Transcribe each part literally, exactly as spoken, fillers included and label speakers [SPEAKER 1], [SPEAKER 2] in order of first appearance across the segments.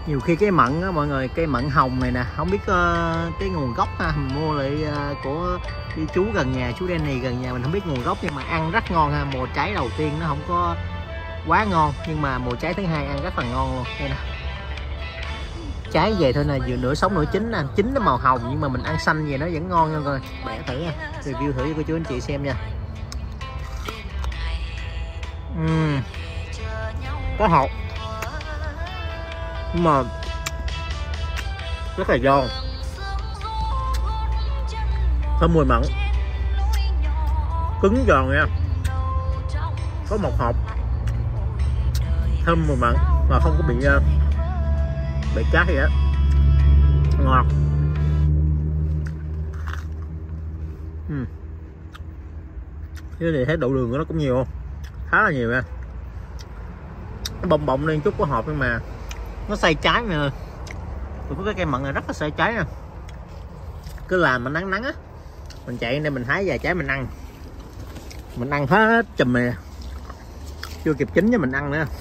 [SPEAKER 1] Nhiều khi cái mận á mọi người, cái mận hồng này nè, không biết uh, cái nguồn gốc ha, mình mua lại uh, của cái chú gần nhà, chú Danny gần nhà, mình không biết nguồn gốc nhưng mà ăn rất ngon ha. Mùa trái đầu tiên nó không có quá ngon nhưng mà mùa trái thứ hai ăn rất là ngon luôn. Đây nè, trái về thôi nè, vừa nửa sống nửa chín nè, chín nó màu hồng nhưng mà mình ăn xanh về nó vẫn ngon nha mọi người. Bẻ thử nha, review thử cho cô chú anh chị xem nha. Uhm. Có hột nhưng mà rất là giòn, thơm mùi mận, cứng giòn nha, có một hộp thơm mùi mận mà không có bị bị chát gì hết, ngọt. uhm. Cái này thấy độ đường của nó cũng nhiều không, khá là nhiều nha, nó bông bông lên chút có hộp nhưng mà nó xay trái mà. Tôi có cái cây mận này rất là xay trái nè, cứ làm mà nắng nắng á, mình chạy nên mình hái vài trái mình ăn, mình ăn hết chùm này, chưa kịp chín cho mình ăn nữa.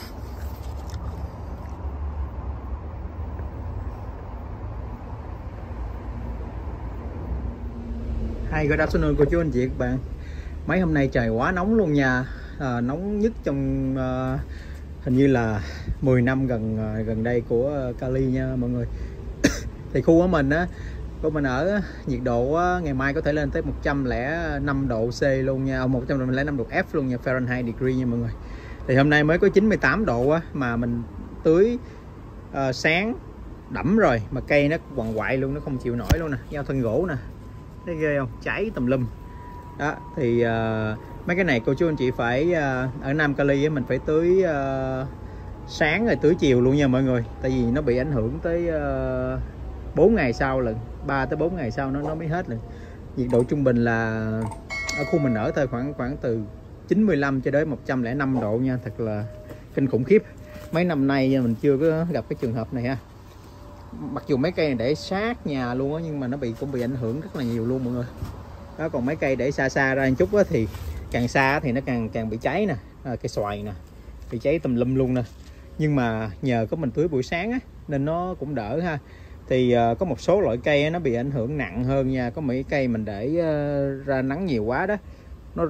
[SPEAKER 1] Hi, good afternoon cô chú anh chị các bạn. Mấy hôm nay trời quá nóng luôn nha, à, nóng nhất trong uh, hình như là mười năm gần gần đây của Cali nha mọi người. Thì khu của mình á, của mình ở nhiệt độ á, ngày mai có thể lên tới một trăm lẻ năm độ C luôn nha, một trăm lẻ năm độ F luôn nha, Fahrenheit degree nha mọi người. Thì hôm nay mới có chín mươi tám độ á, mà mình tưới uh, sáng đẫm rồi mà cây nó quằn quại luôn, nó không chịu nổi luôn nè, giao thân gỗ nè, thấy ghê không, cháy tùm lum đó. Thì uh, mấy cái này cô chú anh chị phải uh, ở Nam Cali á, mình phải tưới uh, sáng rồi tưới chiều luôn nha mọi người, tại vì nó bị ảnh hưởng tới uh, bốn ngày sau lần, ba tới bốn ngày sau nó nó mới hết lần. Nhiệt độ trung bình là ở khu mình ở thôi khoảng khoảng từ chín mươi lăm cho đến một trăm lẻ năm độ nha, thật là kinh khủng khiếp. Mấy năm nay mình chưa có gặp cái trường hợp này ha. Mặc dù mấy cây này để sát nhà luôn á, nhưng mà nó bị cũng bị ảnh hưởng rất là nhiều luôn mọi người. Đó, còn mấy cây để xa xa ra một chút á, thì càng xa thì nó càng càng bị cháy nè, à, cây xoài nè bị cháy tùm lum luôn nè. Nhưng mà nhờ có mình tưới buổi sáng á nên nó cũng đỡ ha. Thì uh, có một số loại cây á, nó bị ảnh hưởng nặng hơn nha. Có mấy cây mình để uh, ra nắng nhiều quá đó, nó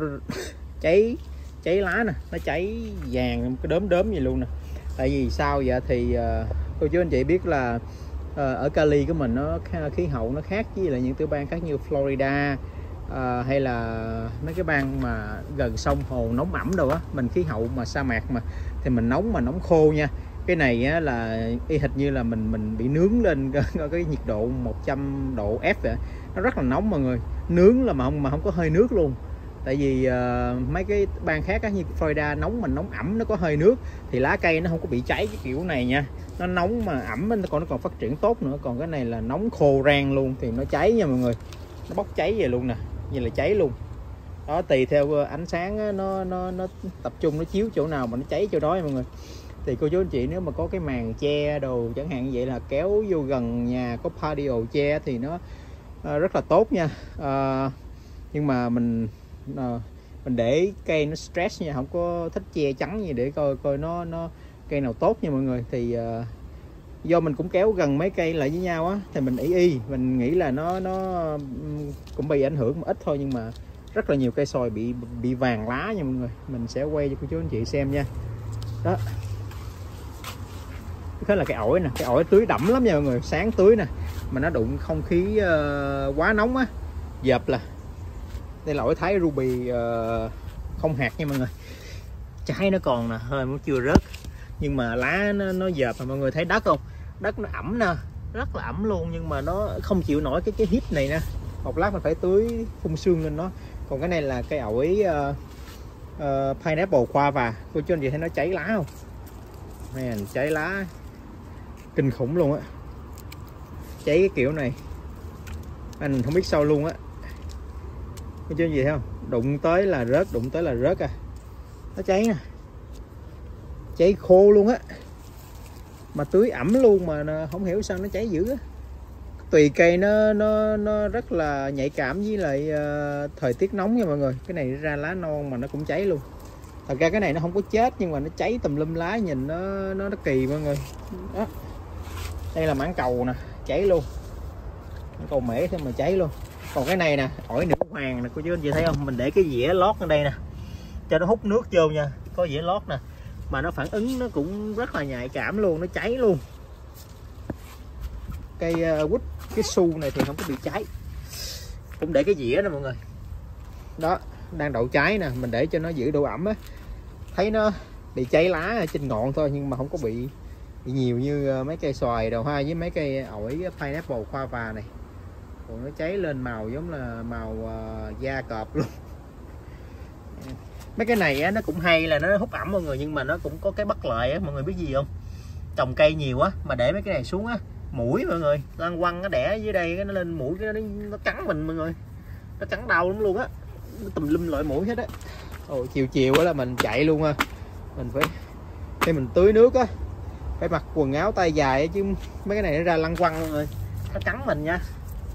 [SPEAKER 1] cháy cháy lá nè, nó cháy vàng cái đốm đốm gì luôn nè. Tại vì sao vậy thì uh, cô chú anh chị biết là uh, ở Cali của mình nó khí hậu nó khác với lại những tiểu bang khác như Florida uh, hay là mấy cái bang mà gần sông hồ nóng ẩm đâu á. Mình khí hậu mà sa mạc mà thì mình nóng mà nóng khô nha. Cái này á, là y hệt như là mình mình bị nướng lên cái nhiệt độ một trăm độ F vậy. Nó rất là nóng mọi người, nướng là mà không mà không có hơi nước luôn. Tại vì uh, mấy cái bang khác á, như Florida nóng mà nóng ẩm, nó có hơi nước thì lá cây nó không có bị cháy cái kiểu này nha. Nó nóng mà ẩm nó còn nó còn phát triển tốt nữa. Còn cái này là nóng khô rang luôn thì nó cháy nha mọi người, nó bốc cháy về luôn nè, như là cháy luôn đó. Tùy theo ánh sáng á, nó nó nó tập trung nó chiếu chỗ nào mà nó cháy chỗ đó nha mọi người. Thì cô chú anh chị nếu mà có cái màn che đồ chẳng hạn như vậy là kéo vô gần nhà có patio che thì nó uh, rất là tốt nha. Uh, nhưng mà mình uh, mình để cây nó stress nha, không có thích che chắn gì để coi coi nó nó cây nào tốt nha mọi người. Thì uh, do mình cũng kéo gần mấy cây lại với nhau á, thì mình ý y mình nghĩ là nó nó cũng bị ảnh hưởng một ít thôi, nhưng mà rất là nhiều cây xoài bị bị vàng lá nha mọi người. Mình sẽ quay cho cô chú anh chị xem nha. Đó, thế là cái ổi nè, cái ổi tưới đẫm lắm nha mọi người, sáng tưới nè mà nó đụng không khí uh, quá nóng á, dợp là. Đây là ổi Thái Ruby uh, không hạt nha mọi người, trái nó còn nè, hơi nó chưa rớt nhưng mà lá nó, nó dợp. Mà mọi người thấy đất không, đất nó ẩm nè, rất là ẩm luôn, nhưng mà nó không chịu nổi cái cái hít này nè. Một lát mình phải tưới phun sương lên nó. Còn cái này là cây ổi uh, uh, pineapple guava, cô chú anh chị thấy nó cháy lá không? Man, cháy lá kinh khủng luôn á, cháy cái kiểu này anh không biết sao luôn á. Có chứ gì thấy không, đụng tới là rớt, đụng tới là rớt à. Nó cháy nè, cháy khô luôn á, mà tưới ẩm luôn mà không hiểu sao nó cháy dữ á. Tùy cây nó nó nó rất là nhạy cảm với lại uh, thời tiết nóng nha mọi người. Cái này ra lá non mà nó cũng cháy luôn. Thật ra cái này nó không có chết nhưng mà nó cháy tùm lum lá, nhìn nó nó nó kỳ mọi người đó. Đây là mãng cầu nè, cháy luôn. Mãng cầu mễ thêm mà cháy luôn. Còn cái này nè, ổi nữ hoàng nè cô chú anh chị thấy không? Mình để cái dĩa lót ở đây nè, cho nó hút nước vô nha. Có dĩa lót nè, mà nó phản ứng nó cũng rất là nhạy cảm luôn, nó cháy luôn. Cây uh, quýt, cái su này thì không có bị cháy. Cũng để cái dĩa nè mọi người. Đó, đang đậu trái nè, mình để cho nó giữ độ ẩm á. Thấy nó bị cháy lá ở trên ngọn thôi, nhưng mà không có bị, bị nhiều như mấy cây xoài đầu hoa với mấy cây ổi pineapple guava này. Còn nó cháy lên màu giống là màu uh, da cọp luôn. Mấy cái này á, nó cũng hay là nó hút ẩm mọi người, nhưng mà nó cũng có cái bất lợi á, mọi người biết gì không? Trồng cây nhiều quá mà để mấy cái này xuống á, mũi mọi người, lăng quăng nó đẻ dưới đây cái nó lên mũi cái nó, nó cắn mình mọi người. Nó cắn đau lắm luôn á. Nó tùm lum loại mũi hết á. Ồ, chiều chiều á là mình chạy luôn ha. Mình phải khi mình tưới nước á, phải mặc quần áo tay dài chứ mấy cái này nó ra lăng quăng mọi người. Nó cắn mình nha.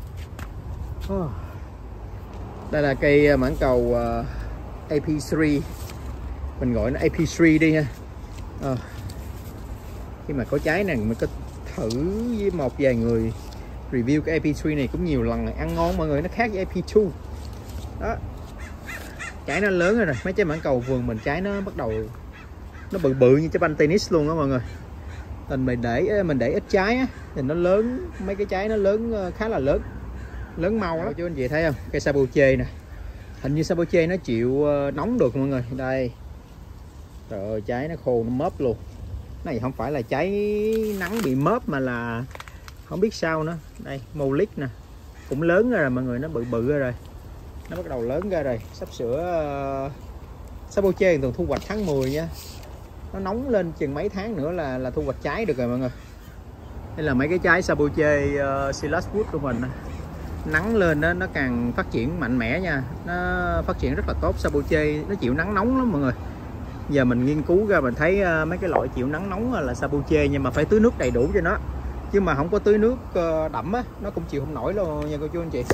[SPEAKER 1] Đây là cây mãng cầu uh, A P ba, mình gọi nó A P ba đi ha. À, khi mà có trái này mình có thử với một vài người review cái A P ba này cũng nhiều lần này, ăn ngon mọi người, nó khác với A P hai. Đó, trái nó lớn rồi nè, mấy trái mãng cầu vườn mình trái nó bắt đầu nó bự bự như trái banh tennis luôn đó mọi người. Mình mình để mình để ít trái á thì nó lớn, mấy cái trái nó lớn khá là lớn, lớn mau lắm. Chú anh chị thấy không, cây saboche nè, hình như saboche nó chịu nóng được mọi người. Đây, trời ơi, trái nó khô nó móp luôn. Này không phải là trái nắng bị móp mà là không biết sao nữa. Đây Molic nè, cũng lớn ra rồi mọi người, nó bự bự ra rồi, nó bắt đầu lớn ra rồi, sắp sửa uh, saboche thường thu hoạch tháng mười nha, nó nóng lên chừng mấy tháng nữa là là thu hoạch trái được rồi mọi người. Đây là mấy cái trái saboche uh, Silas Wood của mình. Nắng lên đó, nó càng phát triển mạnh mẽ nha, nó phát triển rất là tốt. Saboche nó chịu nắng nóng lắm mọi người. Giờ mình nghiên cứu ra mình thấy uh, mấy cái loại chịu nắng nóng là saboche, nhưng mà phải tưới nước đầy đủ cho nó, chứ mà không có tưới nước uh, đậm á nó cũng chịu không nổi luôn nha cô chú anh chị.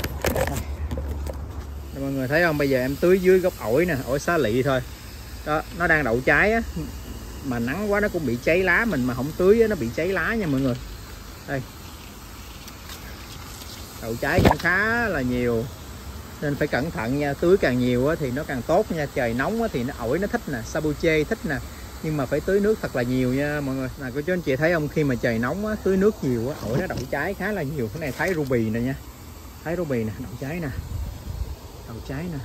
[SPEAKER 1] Đây, mọi người thấy không, bây giờ em tưới dưới gốc ổi nè, ổi xá lị thôi đó, nó đang đậu trái á, mà nắng quá nó cũng bị cháy lá, mình mà không tưới á, nó bị cháy lá nha mọi người. Đây, đậu trái cũng khá là nhiều nên phải cẩn thận nha, tưới càng nhiều á, thì nó càng tốt nha. Trời nóng á, thì nó ổi nó thích nè, saboche thích nè, nhưng mà phải tưới nước thật là nhiều nha mọi người. Là cô chú anh chị thấy không, khi mà trời nóng á, tưới nước nhiều á, ổi nó đậu trái khá là nhiều. Cái này Thái Ruby nè nha, Thái Ruby nè, đậu trái nè, đậu trái nè,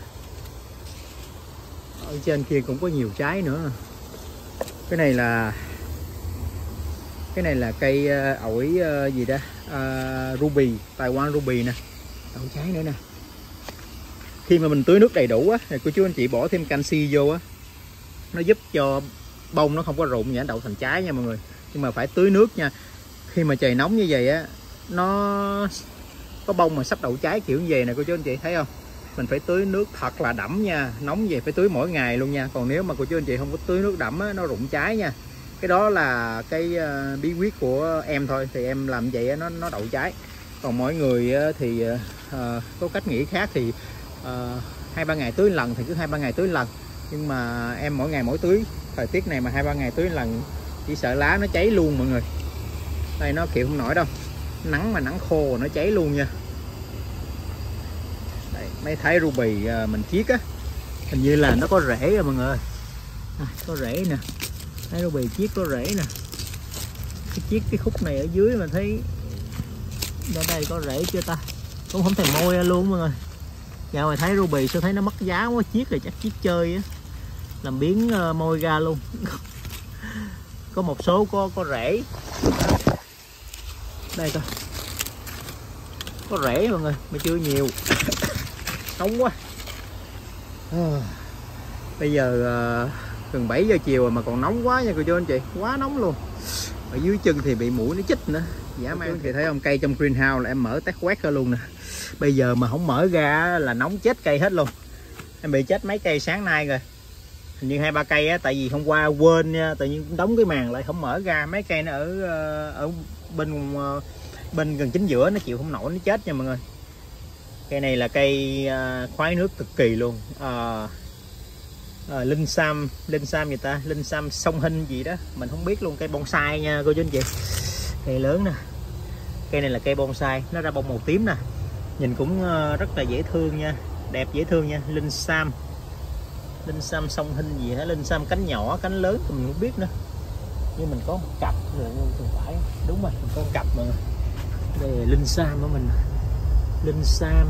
[SPEAKER 1] ở trên kia cũng có nhiều trái nữa. Cái này là cái này là cây ổi gì đó, uh, Ruby, Taiwan Ruby nè, đậu trái nữa nè. Khi mà mình tưới nước đầy đủ á, thì cô chú anh chị bỏ thêm canxi vô á, nó giúp cho bông nó không có rụng và đậu thành trái nha mọi người. Nhưng mà phải tưới nước nha. Khi mà trời nóng như vậy á, nó có bông mà sắp đậu trái kiểu như vậy nè cô chú anh chị thấy không, mình phải tưới nước thật là đẫm nha. Nóng vậy phải tưới mỗi ngày luôn nha. Còn nếu mà cô chú anh chị không có tưới nước đẫm á, nó rụng trái nha. Cái đó là cái uh, bí quyết của em thôi, thì em làm vậy á, nó nó đậu trái. Còn mỗi người á, thì uh, có cách nghĩ khác, thì hai ba ngày tưới lần thì cứ hai ba ngày tưới lần, nhưng mà em mỗi ngày mỗi tưới. Thời tiết này mà hai ba ngày tưới lần chỉ sợ lá nó cháy luôn mọi người. Đây nó chịu không nổi đâu, nắng mà nắng khô nó cháy luôn nha. Đây, mấy Thái Ruby mình chiết á, hình như là nó có rễ rồi mọi người. À, có rễ nè, Thái Ruby chiết có rễ nè. Cái chiết cái khúc này ở dưới mà thấy ở đây có rễ chưa ta, cũng không thèm môi ra luôn mọi người. Dạo này thấy Ruby sao thấy nó mất giá quá, chiết rồi chắc chiết chơi á, làm biến uh, môi ra luôn. Có một số có có rễ. Đây coi, có rễ mọi người mà chưa nhiều. Nóng quá. À, bây giờ uh, gần bảy giờ chiều rồi mà còn nóng quá nha cô chú anh chị, quá nóng luôn. Ở dưới chân thì bị muỗi nó chích nữa. Dã man. Thì thấy không, cây trong greenhouse là em mở tét quét ra luôn nè. Bây giờ mà không mở ra là nóng chết cây hết luôn. Em bị chết mấy cây sáng nay rồi, hình như hai ba cây á, tại vì hôm qua quên nha, tự nhiên đóng cái màn lại không mở ra. Mấy cây nó ở ở bên bên gần chính giữa nó chịu không nổi, nó chết nha mọi người. Cây này là cây khoái nước cực kỳ luôn. À, à, linh sam linh sam gì ta, linh sam sông Hinh gì đó mình không biết luôn. Cây bonsai nha cô chú anh chị, Cây lớn nè, cây này là cây bonsai, nó ra bông màu tím nè, nhìn cũng rất là dễ thương nha, đẹp dễ thương nha. Linh sam, linh sam song hình gì hả, linh sam cánh nhỏ cánh lớn thì mình không biết nữa, nhưng mình có một cặp rồi không phải, đúng rồi mình có một cặp mà. Đây là linh sam của mình, linh sam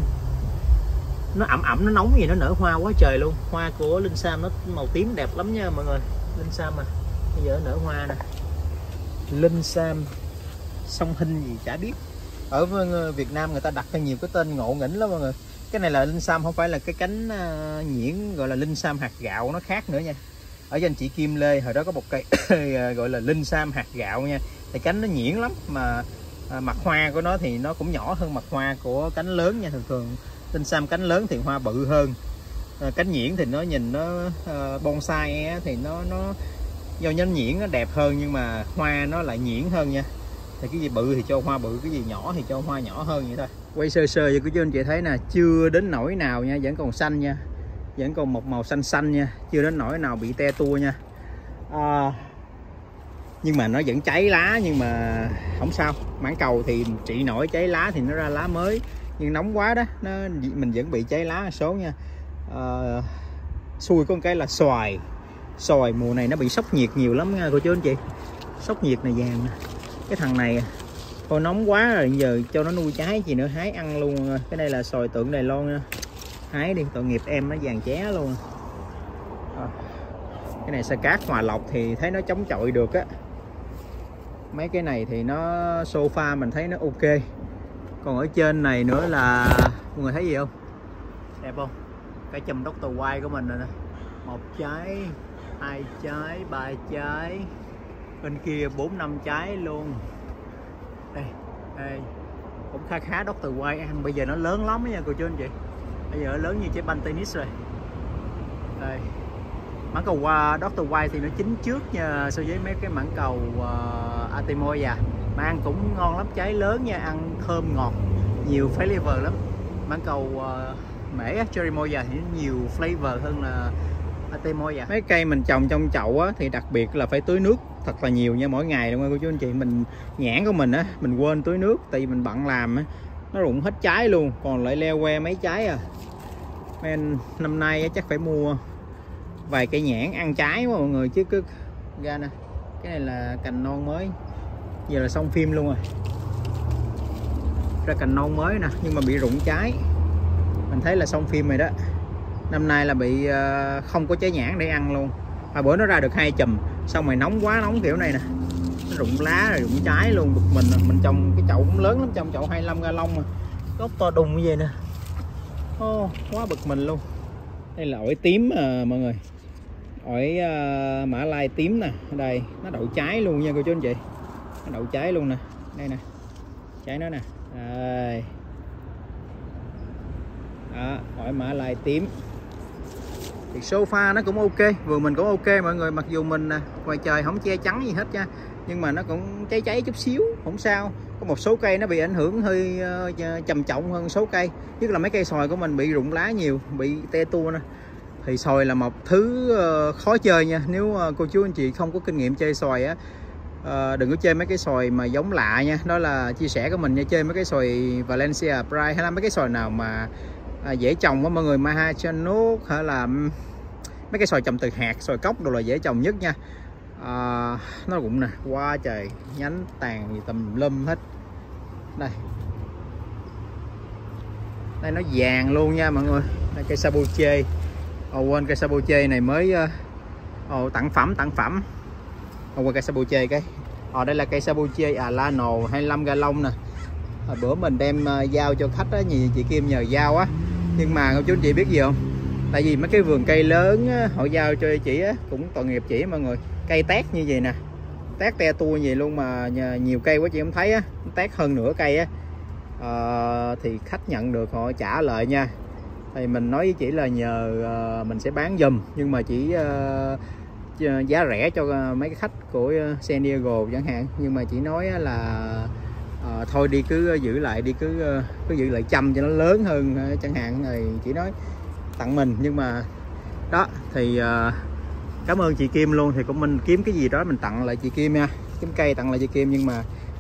[SPEAKER 1] nó ẩm ẩm nó nóng gì, nó nở hoa quá trời luôn. Hoa của linh sam nó màu tím đẹp lắm nha mọi người. Linh sam mà bây giờ nó nở hoa nè, linh sam song hình gì chả biết, ở Việt Nam người ta đặt cho nhiều cái tên ngộ nghĩnh lắm mọi người. Cái này là linh sam, không phải là cái cánh uh, nhuyễn gọi là linh sam hạt gạo, nó khác nữa nha. Ở trên chị Kim Lê hồi đó có một cây gọi là linh sam hạt gạo nha, thì cánh nó nhuyễn lắm mà uh, mặt hoa của nó thì nó cũng nhỏ hơn mặt hoa của cánh lớn nha. Thường thường linh sam cánh lớn thì hoa bự hơn, uh, cánh nhuyễn thì nó nhìn nó uh, bonsai thì nó nó do nhánh nhuyễn nó đẹp hơn, nhưng mà hoa nó lại nhuyễn hơn nha. Thì cái gì bự thì cho hoa bự, cái gì nhỏ thì cho hoa nhỏ hơn vậy thôi. Quay sơ sơ cho quý anh chị thấy nè, chưa đến nỗi nào nha, vẫn còn xanh nha, vẫn còn một màu xanh xanh nha, chưa đến nỗi nào bị te tua nha. À, nhưng mà nó vẫn cháy lá, nhưng mà không sao, mãng cầu thì trị nổi cháy lá thì nó ra lá mới, nhưng nóng quá đó nó mình vẫn bị cháy lá số nha. À, xui có một cái là xoài, xoài mùa này nó bị sốc nhiệt nhiều lắm nha cô chú anh chị. Sốc nhiệt này vàng nè, cái thằng này thôi nóng quá rồi, giờ cho nó nuôi trái gì nữa, hái ăn luôn. Cái này là xoài tượng Đài Loan nha, hái đi tội nghiệp em, nó vàng ché luôn. À, cái này sa cát Hòa Lộc thì thấy nó chống chọi được á. Mấy cái này thì nó sofa mình thấy nó ok. Còn ở trên này nữa là mọi người thấy gì không, đẹp không? Cái chùm doctor White của mình rồi nè, một trái, hai trái, ba trái, bên kia bốn năm trái luôn. Đây, đây cũng khá khá doctor White ăn, bây giờ nó lớn lắm nha cô chú anh chị, bây giờ nó lớn như trái banh tennis rồi. Đây, mãng cầu uh, doctor White thì nó chín trước nha so với mấy cái mãng cầu uh, Artemisia, mà ăn cũng ngon lắm, trái lớn nha, ăn thơm ngọt, nhiều flavor lắm. Mãng cầu uh, mễ Cherimoya thì nhiều flavor hơn là Artemisia. Mấy cây mình trồng trong chậu á, thì đặc biệt là phải tưới nước thật là nhiều nha, mỗi ngày luôn nha cô chú anh chị. Mình nhãn của mình á, mình quên tưới nước tại vì mình bận làm á, nó rụng hết trái luôn, còn lại leo que mấy trái à. Nên năm nay á, chắc phải mua vài cây nhãn ăn trái quá mọi người, chứ cứ ra nè, cái này là cành non mới, giờ là xong phim luôn rồi, ra cành non mới nè, nhưng mà bị rụng trái, mình thấy là xong phim rồi đó. Năm nay là bị uh, không có trái nhãn để ăn luôn. Hồi bữa nó ra được hai chùm, xong rồi nóng quá nóng kiểu này nè, nó rụng lá rồi rụng trái luôn, bực mình. Mình trồng cái chậu cũng lớn lắm, trong chậu hai mươi lăm gallon mà gốc to đùng như vậy nè, oh, quá bực mình luôn. Đây là ổi tím à, mọi người, ổi uh, Mã Lai tím nè, đây nó đậu trái luôn nha cô chú anh chị, nó đậu trái luôn nè, đây nè, trái nó nè, đây đó, ổi Mã Lai tím. Thì sofa nó cũng ok, vườn mình cũng ok mọi người, mặc dù mình ngoài trời không che chắn gì hết nha, nhưng mà nó cũng cháy cháy chút xíu, không sao. Có một số cây nó bị ảnh hưởng hơi uh, trầm trọng hơn số cây, nhất là mấy cây xoài của mình bị rụng lá nhiều, bị te tua nè. Thì xoài là một thứ uh, khó chơi nha, nếu uh, cô chú anh chị không có kinh nghiệm chơi xoài á, uh, đừng có chơi mấy cái xoài mà giống lạ nha. Đó là chia sẻ của mình nha, chơi mấy cái xoài Valencia Pride hay là mấy cái xoài nào mà À, dễ trồng á mọi người, Mahachanok hay là mấy cái xoài trồng từ hạt, xoài cốc đồ là dễ trồng nhất nha. À, nó cũng nè, quá trời nhánh tàn gì tùm lum hết. Đây, đây nó vàng luôn nha mọi người. Đây cây Saboche, ồ quên cây Saboche này mới ồ tặng phẩm tặng phẩm. Ồ quên cây Saboche cái. Ồ đây là cây Saboche Alano hai mươi lăm gallon nè. Hồi bữa mình đem uh, giao cho khách á, nhìn chị Kim nhờ giao á, nhưng mà cô chú anh chị biết gì không, tại vì mấy cái vườn cây lớn á, họ giao cho chị á, cũng tội nghiệp chị mọi người, cây tét như vậy nè, tét te tua gì luôn mà nhiều cây quá chị không thấy á, tét hơn nửa cây á, à, thì khách nhận được họ trả lại nha. Thì mình nói với chị là nhờ uh, mình sẽ bán giùm, nhưng mà chỉ uh, giá rẻ cho uh, mấy cái khách của uh, San Diego chẳng hạn, nhưng mà chị nói là À, thôi đi cứ giữ lại đi, cứ cứ giữ lại chăm cho nó lớn hơn chẳng hạn, rồi chỉ nói tặng mình. Nhưng mà đó thì uh, cảm ơn chị Kim luôn, thì cũng mình kiếm cái gì đó mình tặng lại chị Kim nha, kiếm cây tặng lại chị Kim, nhưng mà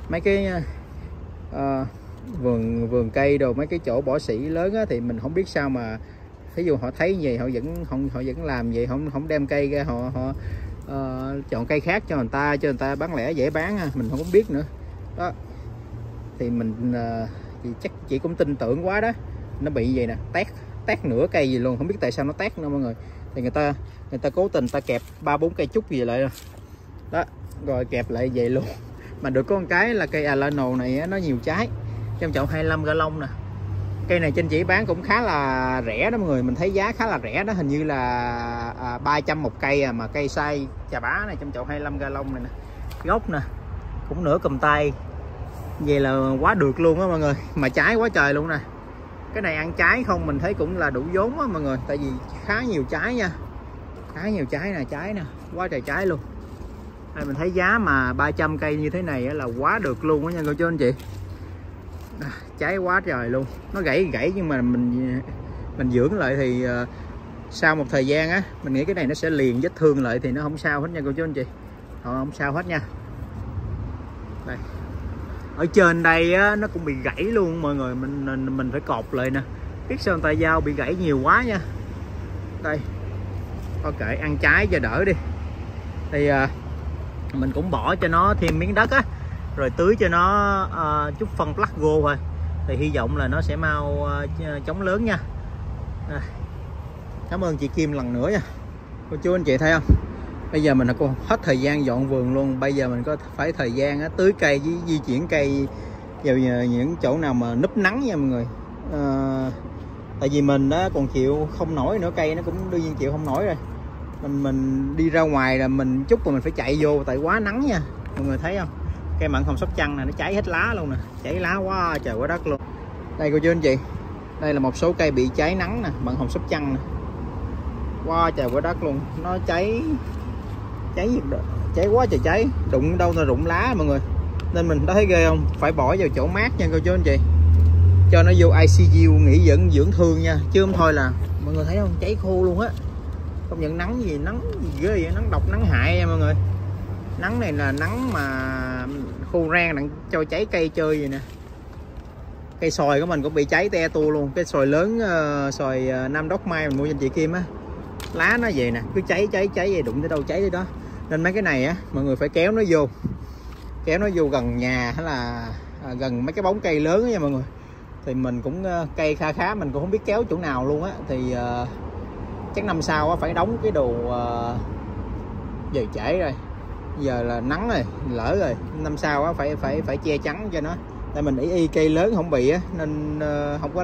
[SPEAKER 1] mấy cái uh, vườn vườn cây đồ, mấy cái chỗ bỏ sỉ lớn á, thì mình không biết sao mà ví dụ họ thấy gì họ vẫn không họ vẫn làm vậy, không không đem cây ra, họ họ uh, chọn cây khác cho người ta, cho người ta bán lẻ dễ bán à. Mình không có biết nữa đó, thì mình uh, thì chắc chị cũng tin tưởng quá đó, nó bị vậy nè, tét tét nửa cây gì luôn, không biết tại sao nó tét nữa mọi người. Thì người ta người ta cố tình ta kẹp ba bốn cây trúc gì lại đó, rồi kẹp lại vậy luôn. Mà được có một cái là cây Alano này nó nhiều trái, trong chậu hai mươi lăm gallon nè. Cây này trên chỉ bán cũng khá là rẻ đó mọi người, mình thấy giá khá là rẻ đó, hình như là à, ba trăm một cây à, mà cây size chà bá này trong chậu hai mươi lăm gallon này nè. Gốc nè cũng nửa cầm tay, vậy là quá được luôn á mọi người, mà trái quá trời luôn nè. Cái này ăn trái không mình thấy cũng là đủ vốn á mọi người, tại vì khá nhiều trái nha, khá nhiều trái nè, trái nè, quá trời trái luôn. Đây, mình thấy giá mà ba trăm cây như thế này là quá được luôn á nha cô chú anh chị. À, trái quá trời luôn, nó gãy gãy nhưng mà mình mình dưỡng lại thì uh, sau một thời gian á, mình nghĩ cái này nó sẽ liền vết thương lại thì nó không sao hết nha cô chú anh chị, họ không sao hết nha. Đây, ở trên đây á, nó cũng bị gãy luôn mọi người, mình mình, mình phải cột lại nè, biết sao tay dao bị gãy nhiều quá nha. Đây, thôi kệ, ăn trái cho đỡ đi. Thì uh, mình cũng bỏ cho nó thêm miếng đất á, rồi tưới cho nó uh, chút phân Plago thôi, thì hy vọng là nó sẽ mau uh, chống lớn nha. À, cảm ơn chị Kim lần nữa nha cô chú anh chị. Thấy không, bây giờ mình có hết thời gian dọn vườn luôn, bây giờ mình có phải thời gian á, tưới cây với di chuyển cây vào những chỗ nào mà núp nắng nha mọi người. À, tại vì mình đó còn chịu không nổi nữa, cây nó cũng đương nhiên chịu không nổi rồi. Mình mình đi ra ngoài là mình chút mà mình phải chạy vô tại quá nắng nha mọi người, thấy không. Cây mận hồng Sóc Trăng này nó cháy hết lá luôn nè, cháy lá quá trời quá đất luôn. Đây cô chú anh chị, đây là một số cây bị cháy nắng nè, mận hồng Sóc Trăng nè, quá trời quá đất luôn, nó cháy cháy gì đó, cháy quá trời cháy, đụng đâu là rụng lá mọi người. Nên mình thấy ghê không, phải bỏ vào chỗ mát nha cô chú anh chị, cho nó vô i xê u nghỉ dưỡng dưỡng thương nha, chứ không thôi là mọi người thấy không, cháy khô luôn á. Công nhận nắng gì nắng gì ghê vậy, nắng độc nắng hại nha mọi người. Nắng này là nắng mà khô rang đặng cho cháy cây chơi vậy nè. Cây xoài của mình cũng bị cháy te tua luôn, cái xoài lớn uh, xoài uh, Nam Đốc Mai mình mua cho chị Kim á, lá nó về nè, cứ cháy cháy cháy vậy, đụng tới đâu cháy tới đó. Nên mấy cái này á mọi người phải kéo nó vô, kéo nó vô gần nhà hay là à, gần mấy cái bóng cây lớn đó nha mọi người. Thì mình cũng uh, cây kha khá, mình cũng không biết kéo chỗ nào luôn á. Thì uh, chắc năm sau á, phải đóng cái đồ uh, giờ trễ rồi, giờ là nắng rồi, lỡ rồi, năm sau á, phải phải phải che chắn cho nó. Tại mình ý y cây lớn không bị á, nên uh, không có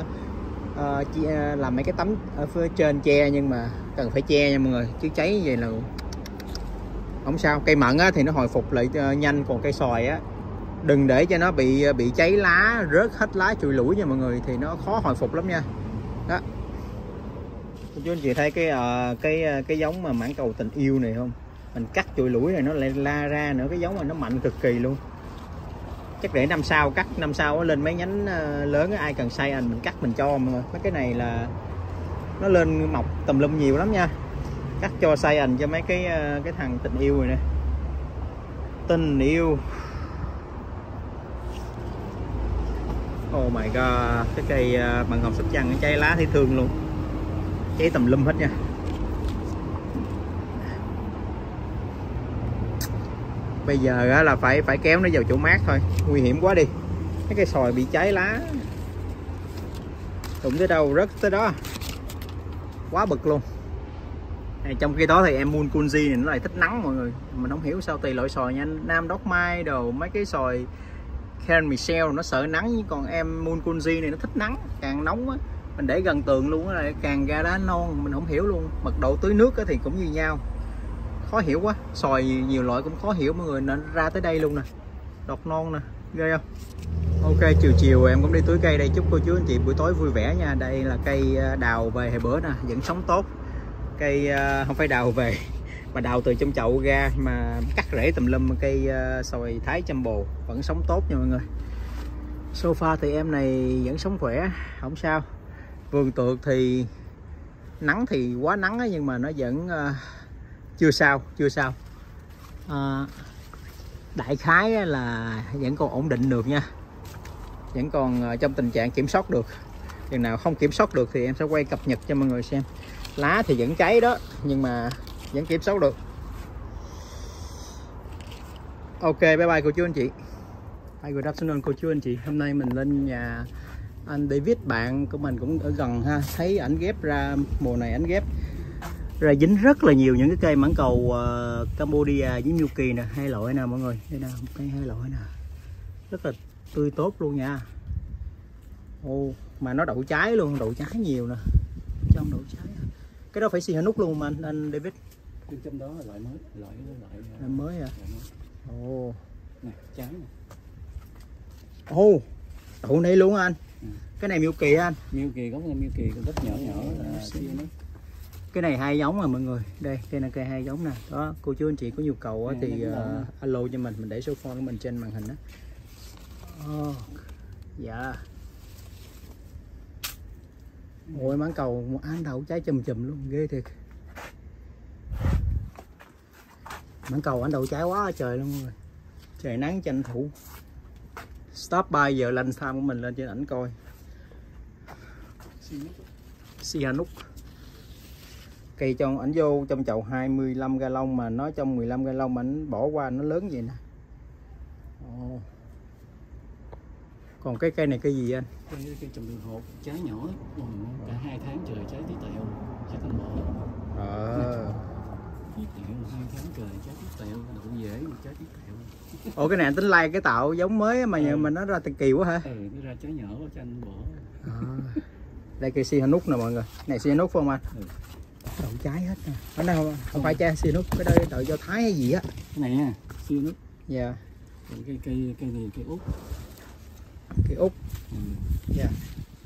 [SPEAKER 1] uh, uh, làm mấy cái tấm ở phía trên che, nhưng mà cần phải che nha mọi người, chứ cháy như vậy là không sao. Cây mận á, thì nó hồi phục lại uh, nhanh, còn cây xoài á đừng để cho nó bị bị cháy lá, rớt hết lá chùi lủi nha mọi người, thì nó khó hồi phục lắm nha. Đó, chú anh chị thấy cái uh, cái cái giống mà mãng cầu tình yêu này không, mình cắt chùi lủi này nó lại la ra nữa, cái giống này nó mạnh cực kỳ luôn. Chắc để năm sau cắt, năm sau nó lên mấy nhánh lớn, ai cần xây anh mình cắt mình cho mọi người. Mấy cái này là nó lên mọc tùm lum nhiều lắm nha, cắt cho xây ảnh cho mấy cái cái thằng tình yêu rồi nè, tình yêu. Oh my god, cái cây mận hồng Sóc Trăng cháy lá thấy thương luôn, cháy tùm lum hết nha. Bây giờ là phải phải kéo nó vào chỗ mát thôi, nguy hiểm quá đi. Cái cây xoài bị cháy lá, đụng tới đâu rớt tới đó, quá bực luôn. Này, trong khi đó thì em Moon Kunji này nó lại thích nắng mọi người, mình không hiểu sao tùy loại xoài nha. Nam Đốc Mai đồ, mấy cái xoài Karen Michelle nó sợ nắng, còn em Moon Kunji này nó thích nắng, càng nóng á mình để gần tường luôn á lại càng ra đá non, mình không hiểu luôn. Mật độ tưới nước thì cũng như nhau, khó hiểu quá. Xoài nhiều loại cũng khó hiểu mọi người, nên ra tới đây luôn nè, đọt non nè, ghê không. Ok, chiều chiều em cũng đi tưới cây đây, chúc cô chú anh chị buổi tối vui vẻ nha. Đây là cây đào về hồi bữa nè, vẫn sống tốt. Cây không phải đào về mà đào từ trong chậu ra mà cắt rễ tùm lum, cây xoài Thái Chăm Bồ vẫn sống tốt nha mọi người. Sofa thì em này vẫn sống khỏe, không sao. Vườn tược thì nắng thì quá nắng ấy, nhưng mà nó vẫn uh, chưa sao, chưa sao. À, đại khái là vẫn còn ổn định được nha, vẫn còn trong tình trạng kiểm soát được. Chừng nào không kiểm soát được thì em sẽ quay cập nhật cho mọi người xem. Lá thì vẫn cháy đó nhưng mà vẫn kiểm soát được. Ok, bye bye cô chú anh chị. Hi, good afternoon cô chú anh chị. Hôm nay mình lên nhà anh David, bạn của mình cũng ở gần ha. Thấy ảnh ghép ra, mùa này ảnh ghép ra dính rất là nhiều những cái cây mãng cầu uh, Cambodia với Milky nè, hai loại nè mọi người. Đây nè, một cây hai loại nè, rất là tươi tốt luôn nha. Ồ, mà nó đậu trái luôn, đậu trái nhiều nè, trong đậu trái. Cái đó phải Sihanouk luôn mà anh, anh David.
[SPEAKER 2] Trong đó là loại mới, loại loại,
[SPEAKER 1] loại mới à? Ồ,
[SPEAKER 2] nè, trái nè.
[SPEAKER 1] Ồ, đậu này luôn anh.
[SPEAKER 2] Ừ.
[SPEAKER 1] Cái này Milky anh.
[SPEAKER 2] Milky, gốc Milky, còn gốc nhỏ nhỏ là Sihanouk.
[SPEAKER 1] Cái này hai giống rồi mọi người. Đây, đây là cây hai giống nè. Đó, cô chú anh chị có nhu cầu á, thì uh, alo cho mình, mình để số phone của mình trên màn hình đó. Oh, dạ. Ôi mãng cầu ăn đậu trái chùm chùm luôn, ghê thiệt. Mãng cầu ăn đậu trái quá trời luôn mọi người. Trời nắng tranh thủ stop by giờ lunch time của mình lên trên ảnh coi. Sihanouk. Cây cho ảnh vô trong chậu hai mươi lăm gallon mà nó trong mười lăm gallon mà ảnh bỏ qua nó lớn vậy nè. Ồ. Còn cái cây này cây gì anh?
[SPEAKER 2] Cây, cây trồng đường hột, trái nhỏ lắm. Cả hai tháng trời trái tí tẹo, trái thành bộ.
[SPEAKER 1] Ờ.
[SPEAKER 2] Tí tẹo hai tháng trời trái tí tẹo, đậu dễ mà trái tí tẹo.
[SPEAKER 1] Ủa cái này anh tính lai like cái tạo giống mới mà ừ. mà nó ra tiền kỳ quá hả?
[SPEAKER 2] Ừ, nó ra trái nhỏ quá cho anh bỏ.
[SPEAKER 1] À. Đây cây Sihanouk nè mọi người. Này Sihanouk phải không anh? Ừ. Đậu trái hết nè. Ở đâu không, không phải trái Sihanouk, cái đây đậu Do Thái hay gì á.
[SPEAKER 2] Cái này nha, Sihanouk.
[SPEAKER 1] Dạ. Yeah.
[SPEAKER 2] Cây cây cây này cây Úc.
[SPEAKER 1] Cây Úc.
[SPEAKER 2] Ừ.
[SPEAKER 1] Dạ. Yeah.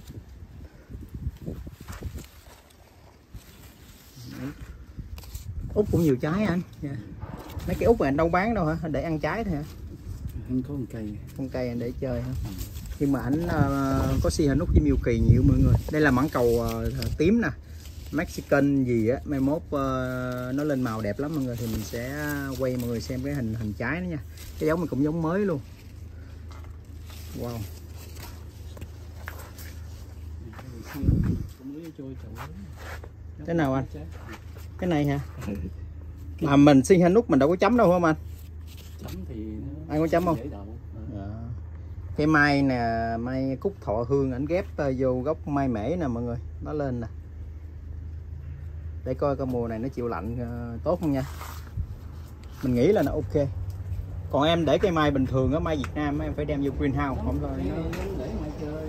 [SPEAKER 1] Úc cũng nhiều trái anh. Yeah. Mấy cái Úc mà anh đâu bán đâu hả? Để ăn trái thôi hả?
[SPEAKER 2] Anh có một cây.
[SPEAKER 1] Con cây anh để chơi hả? Ừ. Nhưng mà ảnh uh, có Sihanouk với Milky nhiều mọi người. Đây là mãng cầu uh, tím nè, Mexican gì á, mai mốt uh, nó lên màu đẹp lắm mọi người, thì mình sẽ quay mọi người xem cái hình hình trái đó nha. Cái giống mình cũng giống mới luôn. Wow. Cái nào anh? Cái này hả? Mà mình Sihanouk mình đâu có chấm đâu không anh?
[SPEAKER 2] Chấm thì
[SPEAKER 1] anh có chấm không? À. Cái mai nè, mai cúc thọ hương ảnh ghép vô gốc mai mễ nè mọi người, nó lên nè. Để coi cái mùa này nó chịu lạnh uh, tốt không nha. Mình nghĩ là nó ok. Còn em để cây mai bình thường á, mai Việt Nam em phải đem vô greenhouse không thôi nó.
[SPEAKER 2] Để ngoài trời.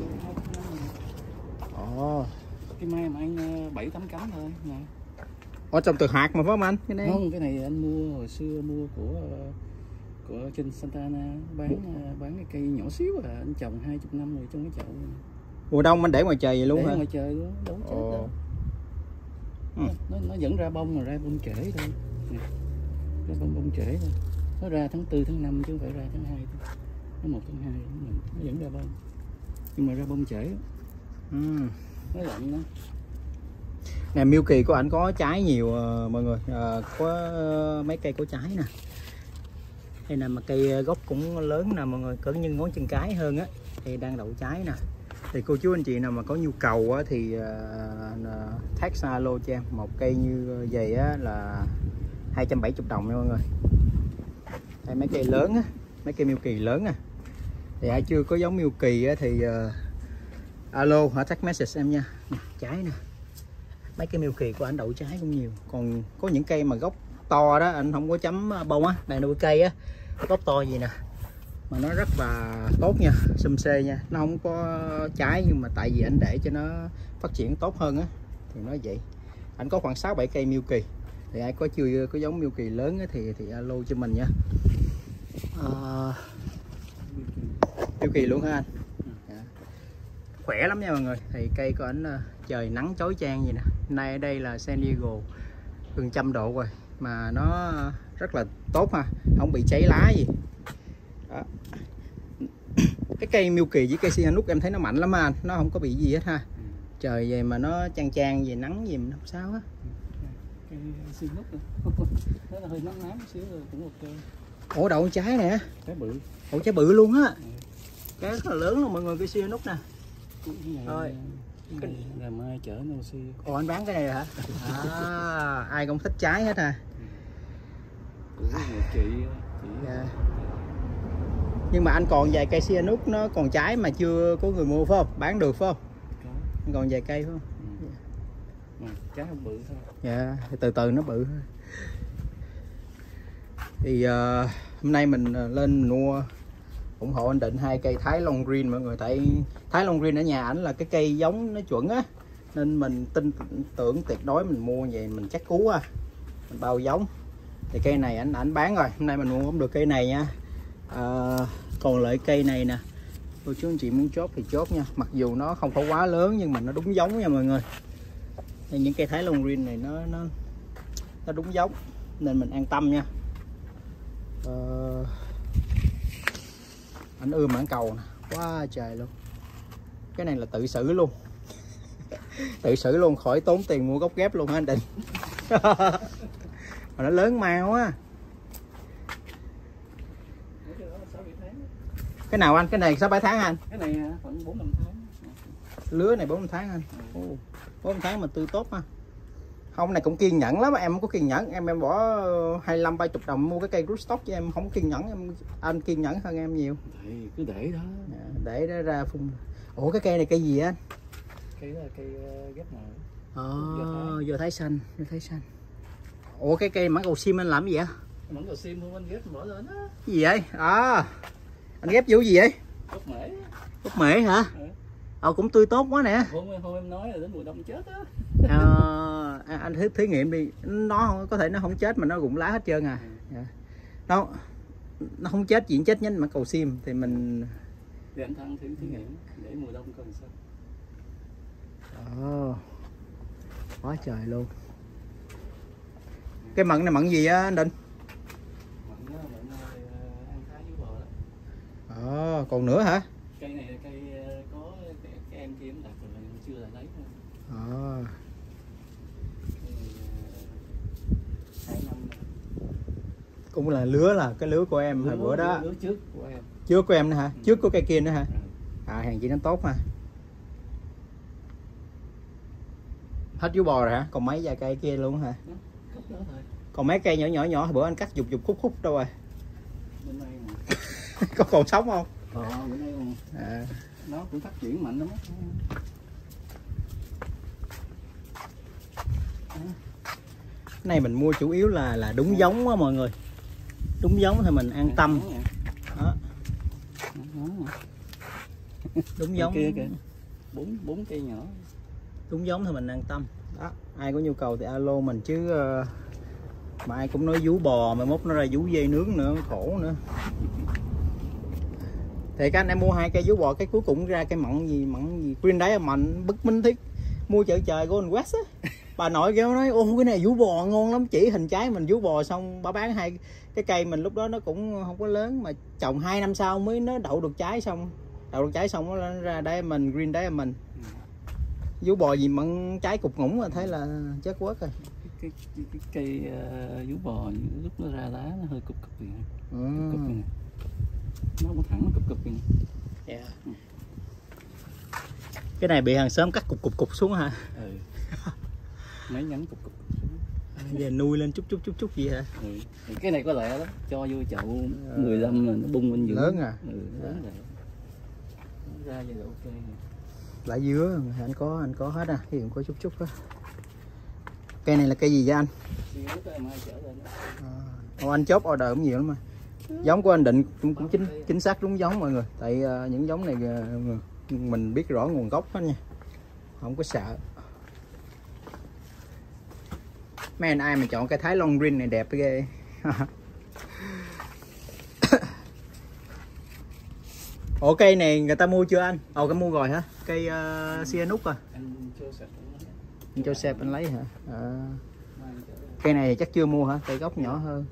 [SPEAKER 1] Ồ.
[SPEAKER 2] Cái mai mà anh bảy tám cánh thôi nè.
[SPEAKER 1] Ở trong từ hạt mà phải không anh? Cái này
[SPEAKER 2] không, cái này anh mua hồi xưa mua của của trên Santa Ana, bán bán cái cây nhỏ xíu à, anh trồng hai mươi năm rồi trong cái chậu.
[SPEAKER 1] Mùa đông anh để ngoài trời vậy luôn
[SPEAKER 2] để
[SPEAKER 1] hả?
[SPEAKER 2] Ngoài trời luôn, đâu chết đâu. Ừ. Nó, nó vẫn ra bông mà ra bông trễ thôi. Nè. Ra bông bông trễ thôi. Nó ra tháng tư tháng năm chứ không phải ra tháng hai thôi. Nó một tháng hai nó vẫn ra bông. Nhưng mà ra bông trễ.
[SPEAKER 1] Ừ.
[SPEAKER 2] Nó lạnh đó.
[SPEAKER 1] Nè Milky của anh có trái nhiều uh, mọi người, uh, có uh, mấy cây có trái nè. Đây nè, mà cây gốc cũng lớn nè mọi người, cỡ như ngón chân cái hơn á, thì đang đậu trái nè. Thì cô chú anh chị nào mà có nhu cầu á, thì uh, tag xa alo cho em. Một cây như vậy á, là hai trăm bảy mươi đồng nha mọi người. Đây mấy cây lớn á, mấy cây Milky lớn à. Thì ai chưa có giống Milky á, thì uh, alo hoặc tag message em nha. Nè, trái nè. Mấy cái Milky của anh đậu trái cũng nhiều. Còn có những cây mà gốc to đó anh không có chấm bông á. Đây là cái cây á, gốc to gì nè, mà nó rất là tốt nha, sum xê nha. Nó không có trái nhưng mà tại vì anh để cho nó phát triển tốt hơn á, thì nó vậy. Anh có khoảng sáu bảy cây Milky. Thì ai có chưa có giống Milky lớn á, thì thì alo cho mình nha. À, Milky luôn hả anh? Khỏe lắm nha mọi người. Thì cây của ảnh trời nắng chói chang gì nè. Nay ở đây là San Diego gần trăm độ rồi mà nó rất là tốt ha, không bị cháy lá gì đó. Cái cây Milky với cây Sihanouk em thấy nó mạnh lắm anh, nó không có bị gì hết ha. Trời về mà nó chang chang về nắng gì mà không sao á.
[SPEAKER 2] Cây Sihanouk nó là hơi nắng nám xíu rồi cũng ok.
[SPEAKER 1] Ủa đậu trái nè.
[SPEAKER 2] Trái bự.
[SPEAKER 1] Ủa trái bự luôn á.
[SPEAKER 2] Ừ.
[SPEAKER 1] Cái rất là lớn luôn mọi người, cái Sihanouk nè.
[SPEAKER 2] Rồi. Cái này ngày mai chở nó oxy.
[SPEAKER 1] Ồ anh bán cái này hả? À, ai cũng thích trái hết à.
[SPEAKER 2] Của một chị, chị...
[SPEAKER 1] Yeah. Nhưng mà anh còn vài cây Sihanouk nó còn trái mà chưa có người mua phải không? Bán được phải không?
[SPEAKER 2] Có.
[SPEAKER 1] Anh còn vài cây phải không?
[SPEAKER 2] Ừ. Ừ, trái không bự thôi.
[SPEAKER 1] Dạ, yeah, từ từ nó bự thôi. Thì uh, hôm nay mình lên mình mua ủng hộ anh Định hai cây Thái Long Green mọi người. Tại Thái Long Green ở nhà ảnh là cái cây giống nó chuẩn á, nên mình tin tưởng tuyệt đối mình mua vậy mình chắc cú à, mình bao giống. Thì cây này ảnh ảnh bán rồi, hôm nay mình mua không được cây này nha. À, còn lại cây này nè, cô chú anh chị muốn chốt thì chốt nha, mặc dù nó không có quá lớn nhưng mà nó đúng giống nha mọi người. Thì những cây Thái Long Green này nó nó nó đúng giống nên mình an tâm nha. Uh, anh ưa mãng cầu nè, quá trời luôn. Cái này là tự xử luôn. Tự xử luôn, khỏi tốn tiền mua gốc ghép luôn hả anh Định. Mà nó lớn mau á. Cái nào anh? Cái này sáu bảy tháng anh?
[SPEAKER 2] Cái này khoảng bốn năm tháng.
[SPEAKER 1] Lứa này bốn năm tháng anh. bốn năm tháng mà tươi tốt ha. Không, này cũng kiên nhẫn lắm, em không có kiên nhẫn, em em bỏ hai mươi lăm ba mươi đồng mua cái cây rootstock cho em không kiên nhẫn, em anh kiên nhẫn hơn em nhiều.
[SPEAKER 2] Thì cứ để đó.
[SPEAKER 1] Để nó ra phun. Ủa cái cây này cây gì anh?
[SPEAKER 2] Cây đó là cây ghép nở.
[SPEAKER 1] Ờ, dừa thái xanh, dừa thái xanh. Ủa cái cây mãng cầu sim anh làm gì vậy?
[SPEAKER 2] Mãng cầu sim không anh ghép mở lên á.
[SPEAKER 1] Cái gì vậy? À, anh ghép vô gì vậy?
[SPEAKER 2] Gốc mễ.
[SPEAKER 1] Gốc mễ hả? Ừ. Ờ cũng tươi tốt quá nè.
[SPEAKER 2] Hôm, hôm em nói là đến mùa đông chết á.
[SPEAKER 1] Ờ, anh thử thí nghiệm đi, nó không, có thể nó không chết mà nó rụng lá hết trơn à. Ừ. Nó nó không chết, chuyện chết nhánh mãng cầu sim thì mình
[SPEAKER 2] thì anh thăng thử thí nghiệm để mùa đông coi sao.
[SPEAKER 1] Ồ, quá trời luôn. Cái mận này mận gì á anh Định?
[SPEAKER 2] Mận đó, mận ăn thái với bò đó.
[SPEAKER 1] Ờ, còn nữa hả?
[SPEAKER 2] Cây này là cây có cái, cái em kia cũng đặt rồi mà chưa là lấy nữa.
[SPEAKER 1] Ờ.
[SPEAKER 2] Hai năm
[SPEAKER 1] Cũng là lứa là cái lứa của em hồi bữa đó.
[SPEAKER 2] Lứa trước của em.
[SPEAKER 1] Trước của em nữa hả?
[SPEAKER 2] Ừ. Trước
[SPEAKER 1] của cây kia nữa hả?
[SPEAKER 2] Ừ.
[SPEAKER 1] À hàng chỉ nó tốt mà. Hết vú bò rồi hả? Còn mấy vài cây kia luôn hả?
[SPEAKER 2] Đó thôi.
[SPEAKER 1] Còn mấy cây nhỏ nhỏ nhỏ bữa anh cắt dục dục khúc khúc đâu rồi?
[SPEAKER 2] Bên đây
[SPEAKER 1] Có còn sống không?
[SPEAKER 2] Ờ, bên đây mà. À. Nó cũng phát triển mạnh lắm.
[SPEAKER 1] Cái này mình mua chủ yếu là là đúng giống á mọi người. Đúng giống thì mình an tâm. Đó. Đúng giống.
[SPEAKER 2] Kia kìa. Bốn bốn cây nhỏ.
[SPEAKER 1] Đúng giống thì mình an tâm. Đó, ai có nhu cầu thì alo mình chứ uh, mà ai cũng nói vú bò mà mốt nó ra vú dê nướng nữa, khổ nữa. Thì các anh em mua hai cây vú bò cái cuối cùng ra cây mận gì mận gì green đáy mạnh bức minh thiết mua chợ trời của anh West á. Bà nội kêu nói ô cái này vú bò ngon lắm, chỉ hình trái mình vú bò xong bà bán hai cái cây mình lúc đó nó cũng không có lớn mà trồng hai năm sau mới nó đậu được trái, xong đậu được trái xong nó ra đây mình green đáy mình vú bò gì mận trái cục ngủng là thấy là chết quất rồi.
[SPEAKER 2] Cái, cái, cái cây uh, vú bò lúc nó ra lá nó hơi cục cục vậy.
[SPEAKER 1] Ừ.
[SPEAKER 2] Cục cục này. Nó không thẳng, nó cục cục vậy.
[SPEAKER 1] Yeah. Ừ. Cái này bị hàng xóm cắt cục cục cục xuống hả?
[SPEAKER 2] Ừ. Mấy nhánh cục cục xuống.
[SPEAKER 1] Giờ nuôi lên chút chút chút chút gì hả?
[SPEAKER 2] Ừ. Cái này có lẹ lắm, cho vô chậu mười lăm là nó bung bên giữa.
[SPEAKER 1] Lớn à?
[SPEAKER 2] Ừ, lớn rồi. Nó ra vậy là ok này.
[SPEAKER 1] Lá dứa anh có anh có hết à, thì cũng có chút chút đó. Cây này là cây gì vậy anh? À, anh chốt order cũng nhiều lắm mà. Giống của anh Định cũng, cũng chính chính xác đúng giống mọi người. Tại uh, những giống này uh, mình biết rõ nguồn gốc hết nha, không có sợ. Mấy anh ai mà chọn cây Thái Long Green này đẹp ghê. Ủa cây này người ta mua chưa anh? Ồ cái mua rồi hả? Cây uh, Sihanouk à? Anh cho sếp anh lấy hả? À. Cây này chắc chưa mua hả? Cây gốc nhỏ hơn.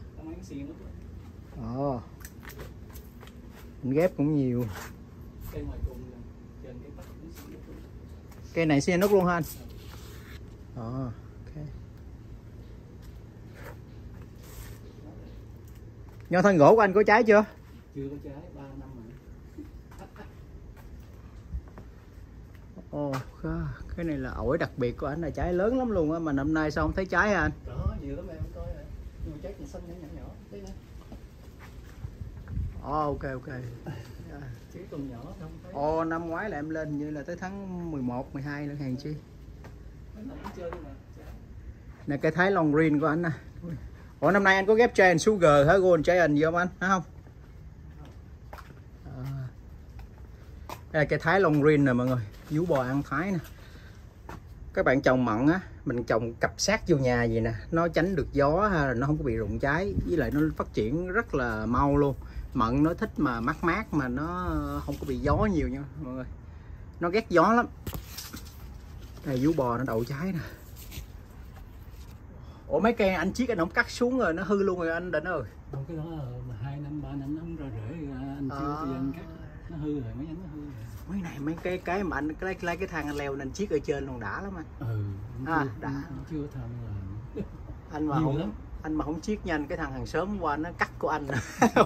[SPEAKER 1] Ồ. Anh ghép cũng nhiều. Cây này Sihanouk luôn hả anh? Ồ. Nho thân gỗ của anh có trái chưa?
[SPEAKER 2] Chưa có trái, ba năm rồi.
[SPEAKER 1] Ồ, cái này là ổi đặc biệt của anh, là trái lớn lắm luôn á, mà năm nay sao không thấy trái hả anh?
[SPEAKER 2] Đó, nhiều lắm em coi rồi. Nhưng mà trái còn xanh nhỏ nhỏ nhỏ, thấy nè.
[SPEAKER 1] Ồ, oh, ok ok.
[SPEAKER 2] Trái còn nhỏ không thấy.
[SPEAKER 1] Ồ, oh, năm ngoái là em lên như là tới tháng mười một, mười hai nữa hàng chi. Nè cái Thái Long Green của anh nè. Ủa năm nay anh có ghép Giant Sugar hả, Gold Giant gì không anh? Hả không? À. Đây là cái Thái Long Green nè mọi người, vú bò ăn Thái nè. Các bạn trồng mận á, mình trồng cặp sát vô nhà gì nè, nó tránh được gió hay là nó không có bị rụng trái, với lại nó phát triển rất là mau luôn. Mận nó thích mà mát mát mà nó không có bị gió nhiều nha mọi người, nó ghét gió lắm. Đây vú bò nó đậu trái nè. Ủa mấy cây anh chiết anh không cắt xuống rồi nó hư luôn rồi anh Định ơi?
[SPEAKER 2] Không, cái đó là hai năm ba năm nó không ra rễ, anh chưa à. Thì anh cắt nó hư rồi, mấy nhánh nó hư rồi.
[SPEAKER 1] Mấy này mấy cái cái mà anh lấy cái, cái thang anh leo nên chiết ở trên còn đã lắm anh.
[SPEAKER 2] Ừ,
[SPEAKER 1] à,
[SPEAKER 2] chưa,
[SPEAKER 1] đã.
[SPEAKER 2] Anh chưa tham làm.
[SPEAKER 1] Anh mà
[SPEAKER 2] nhiều
[SPEAKER 1] không
[SPEAKER 2] lắm.
[SPEAKER 1] Anh mà không chiết nhanh cái thằng hàng xóm qua nó cắt của anh.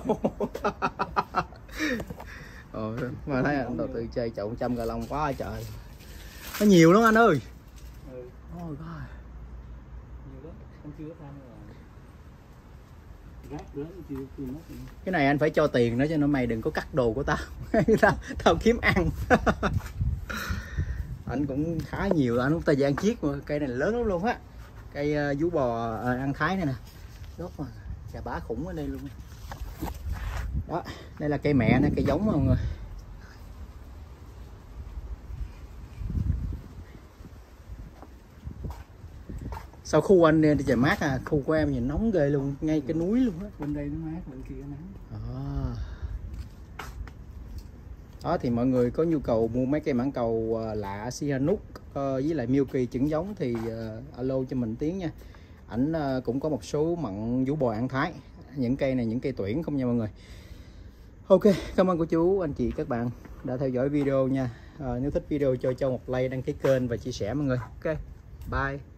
[SPEAKER 1] Ờ, mà thấy anh đầu tư chơi chậu trăm gà lông quá trời, nó nhiều lắm anh ơi.
[SPEAKER 2] Ừ.
[SPEAKER 1] Oh God.
[SPEAKER 2] Nhiều lắm, anh chưa tham làm. Rác lớn chưa chưa mất.
[SPEAKER 1] Cái này anh phải cho tiền nữa cho nó, mày đừng có cắt đồ của tao. tao tao kiếm ăn. Anh cũng khá nhiều, anh không thời gian chiết mà cây này lớn lắm luôn á. Cây uh, vú bò uh, ăn Thái này nè, đốt mà chà bá khủng ở đây luôn. Đó, đây là cây mẹ nè, cây giống mọi người. Sau khu anh đi trời mát à, khu của em nhìn nóng ghê luôn, ngay cái núi luôn á.
[SPEAKER 2] Bên đây nó mát, bên kia nó nắng.
[SPEAKER 1] À. Đó thì mọi người có nhu cầu mua mấy cây mãng cầu uh, lạ Sihanouk uh, với lại Milky chững giống thì uh, alo cho mình Tiến nha. Ảnh uh, cũng có một số mận vú bò ăn Thái. Những cây này những cây tuyển không nha mọi người. Ok, cảm ơn cô chú anh chị các bạn đã theo dõi video nha. Uh, nếu thích video cho cho một like, đăng ký kênh và chia sẻ mọi người. Ok, bye.